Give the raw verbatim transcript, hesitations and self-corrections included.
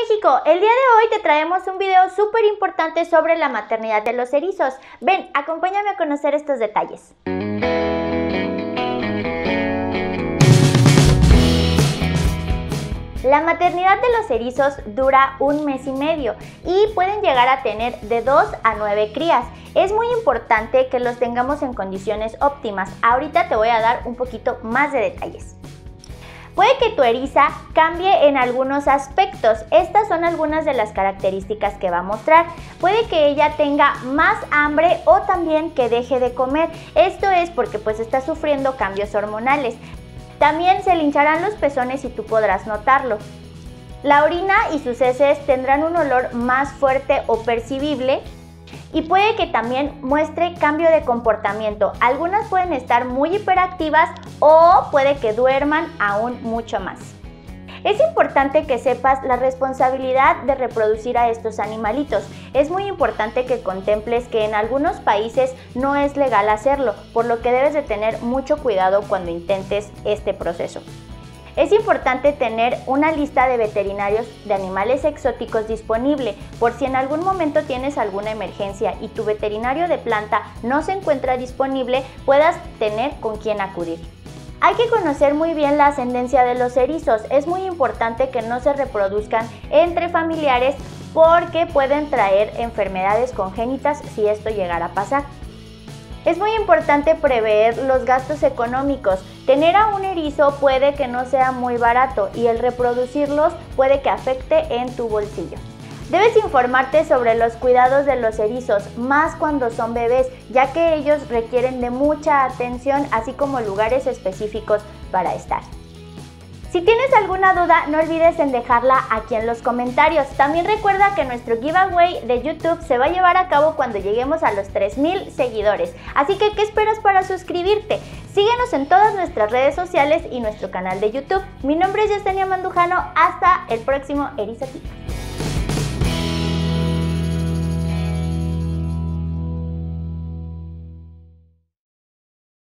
México, el día de hoy te traemos un video súper importante sobre la maternidad de los erizos. Ven, acompáñame a conocer estos detalles. La maternidad de los erizos dura un mes y medio y pueden llegar a tener de dos a nueve crías. Es muy importante que los tengamos en condiciones óptimas. Ahorita te voy a dar un poquito más de detalles. Puede que tu eriza cambie en algunos aspectos. Estas son algunas de las características que va a mostrar. Puede que ella tenga más hambre o también que deje de comer. Esto es porque pues está sufriendo cambios hormonales. También se le hincharán los pezones y tú podrás notarlo. La orina y sus heces tendrán un olor más fuerte o percibible. Y puede que también muestre cambio de comportamiento. Algunas pueden estar muy hiperactivas o puede que duerman aún mucho más. Es importante que sepas la responsabilidad de reproducir a estos animalitos. Es muy importante que contemples que en algunos países no es legal hacerlo, por lo que debes de tener mucho cuidado cuando intentes este proceso. Es importante tener una lista de veterinarios de animales exóticos disponible, por si en algún momento tienes alguna emergencia y tu veterinario de planta no se encuentra disponible, puedas tener con quién acudir. Hay que conocer muy bien la ascendencia de los erizos. Es muy importante que no se reproduzcan entre familiares porque pueden traer enfermedades congénitas si esto llegara a pasar. Es muy importante prever los gastos económicos. Tener a un erizo puede que no sea muy barato y el reproducirlos puede que afecte en tu bolsillo. Debes informarte sobre los cuidados de los erizos, más cuando son bebés, ya que ellos requieren de mucha atención, así como lugares específicos para estar. Si tienes alguna duda, no olvides en dejarla aquí en los comentarios. También recuerda que nuestro giveaway de YouTube se va a llevar a cabo cuando lleguemos a los tres mil seguidores. Así que, ¿qué esperas para suscribirte? Síguenos en todas nuestras redes sociales y nuestro canal de YouTube. Mi nombre es Yesenia Mandujano. Hasta el próximo Erizotip.